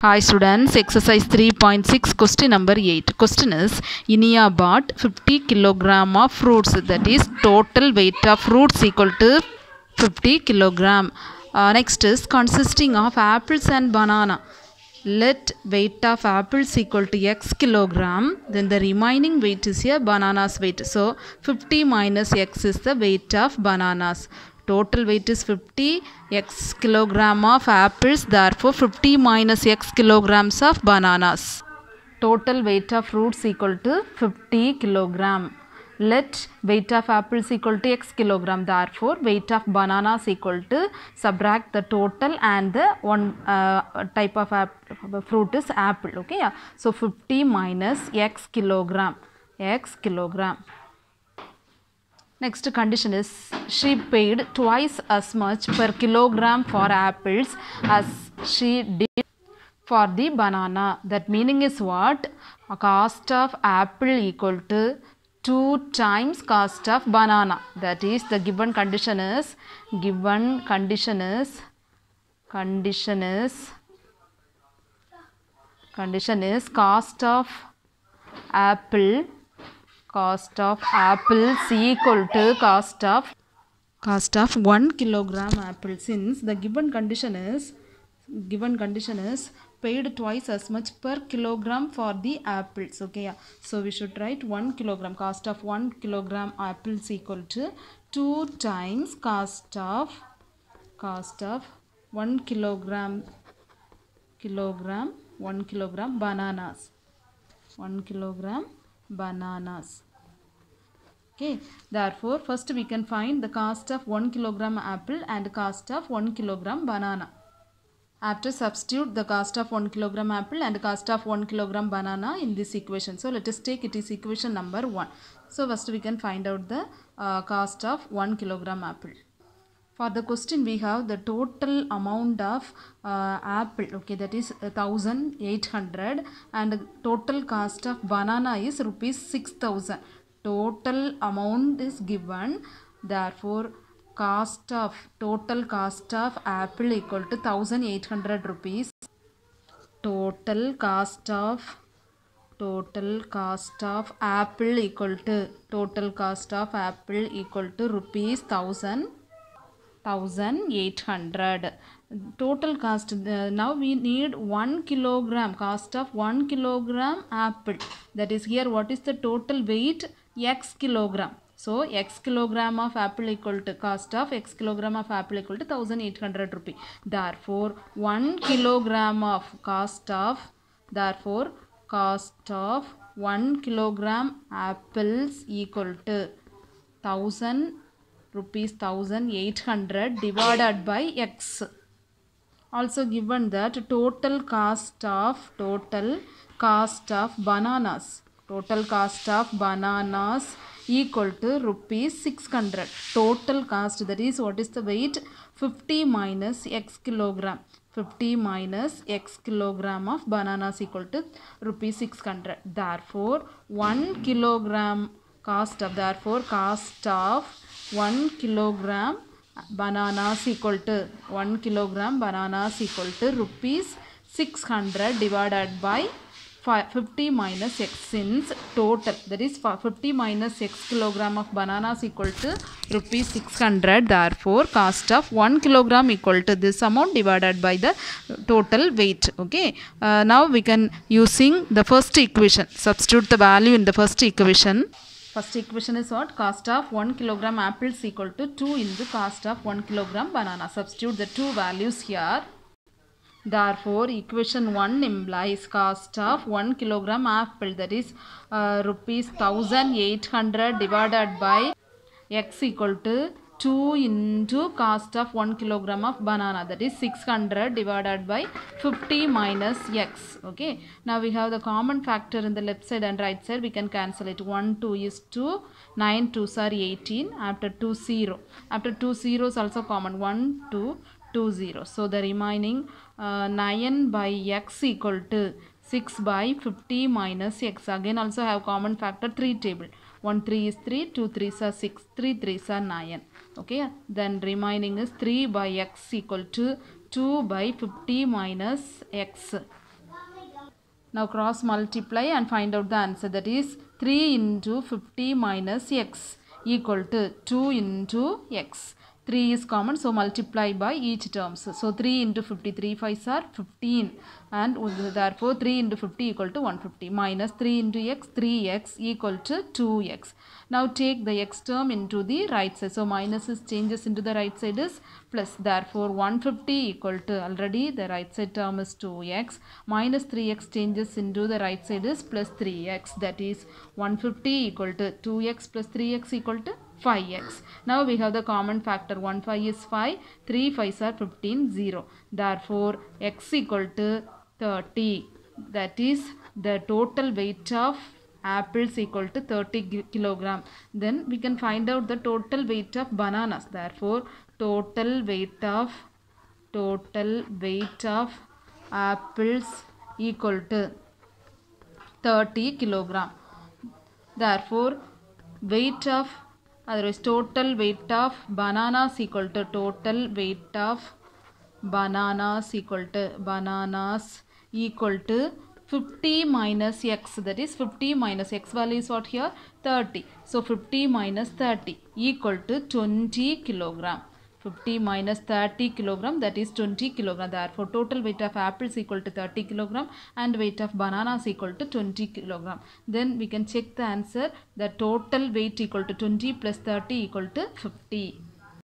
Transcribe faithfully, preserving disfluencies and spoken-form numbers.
Hi students, exercise three point six, question number eight. Question is, Inia bought fifty kilogram of fruits, that is total weight of fruits equal to fifty kilogram. Uh, next is consisting of apples and banana. Let weight of apples equal to x kilogram, then the remaining weight is here banana's weight. So fifty minus x is the weight of bananas. Total weight is fifty, x kilogram of apples, therefore fifty minus x kilograms of bananas. Total weight of fruits equal to fifty kilogram. Let weight of apples equal to x kilogram, therefore weight of bananas equal to, subtract the total and the one uh, type of fruit is apple. Okay, yeah. So fifty minus x kilogram, x kilogram. Next condition is, she paid twice as much per kilogram for apples as she did for the banana. That meaning is what? A cost of apple equal to two times cost of banana. That is, the given condition is, given condition is, condition is, condition is cost of apple, cost of apples equal to cost of cost of one kilogram apple. Since the given condition is given condition is paid twice as much per kilogram for the apples. Okay, yeah. So we should write one kilogram, cost of one kilogram apples equal to two times cost of cost of one kilogram kilogram one kilogram bananas, one kilogram bananas. Okay, therefore first we can find the cost of one kilogram apple and cost of one kilogram banana. After substitute the cost of one kilogram apple and cost of one kilogram banana in this equation. So let us take it is equation number one. So first we can find out the uh, cost of one kilogram apple. For the question we have the total amount of uh, apple, okay, that is one thousand eight hundred, and total cost of banana is rupees six thousand. Total amount is given, therefore cost of total cost of apple equal to one thousand eight hundred rupees. Total cost of total cost of apple equal to total cost of apple equal to rupees thousand thousand eight hundred. Total cost, uh, now we need one kilogram, cost of one kilogram apple, that is here what is the total weight? X kilogram. So x kilogram of apple equal to cost of x kilogram of apple equal to one thousand eight hundred rupee. Therefore one kilogram of cost of therefore cost of one kilogram apples equal to thousand rupees thousand eight hundred divided by x. Also given that total cost of total cost of bananas, total cost of bananas equal to rupees six hundred. Total cost, that is what is the weight? fifty minus x kilogram. fifty minus x kilogram of bananas equal to rupees six hundred. Therefore one kilogram cost of therefore cost of one kilogram bananas equal to one kilogram bananas equal to rupees six hundred divided by fifty minus x. Since total, that is fifty minus x kilogram of bananas equal to rupees six hundred, therefore cost of one kilogram equal to this amount divided by the total weight. Okay, uh, now we can using the first equation substitute the value in the first equation. First equation is what? Cost of one kilogram apples equal to two into cost of one kilogram banana. Substitute the two values here. Therefore equation one implies cost of one kilogram apple, that is uh, rupees one thousand eight hundred divided by x equal to two into cost of one kilogram of banana, that is six hundred divided by fifty minus x. Okay, now we have the common factor in the left side and right side, we can cancel it. One two is two, nine twos are eighteen, after two zero, after two zeros also common, one two two zero. So the remaining uh, nine by x equal to six by fifty minus x. Again also have common factor three table. one three is three, two threes are six, three threes are nine. Okay, then remaining is three by x equal to two by fifty minus x. Now cross multiply and find out the answer. That is three into fifty minus x equal to two into x. three is common, so multiply by each terms. So three into fifty, three fives are fifteen, and therefore three into fifty equal to one hundred fifty, minus three into x, three x equal to two x. Now take the x term into the right side. So minus is changes into the right side is plus. Therefore one hundred fifty equal to, already the right side term is two x, minus three x changes into the right side is plus three x. That is one hundred fifty equal to two x plus three x equal to five x. Now we have the common factor. one five is five, three fives are fifteen, zero. Therefore x equal to thirty. That is the total weight of apples equal to thirty kilogram. Then we can find out the total weight of bananas. Therefore total weight of total weight of apples equal to thirty kilogram. Therefore weight of otherwise total weight of bananas equal to total weight of bananas equal to bananas equal to fifty minus x. That is fifty minus x value is what here? thirty. So fifty minus thirty equal to twenty kilogram. fifty minus thirty kilogram, that is twenty kilogram. Therefore total weight of apples equal to thirty kilogram and weight of bananas equal to twenty kilogram. Then we can check the answer. The total weight equal to twenty plus thirty equal to fifty.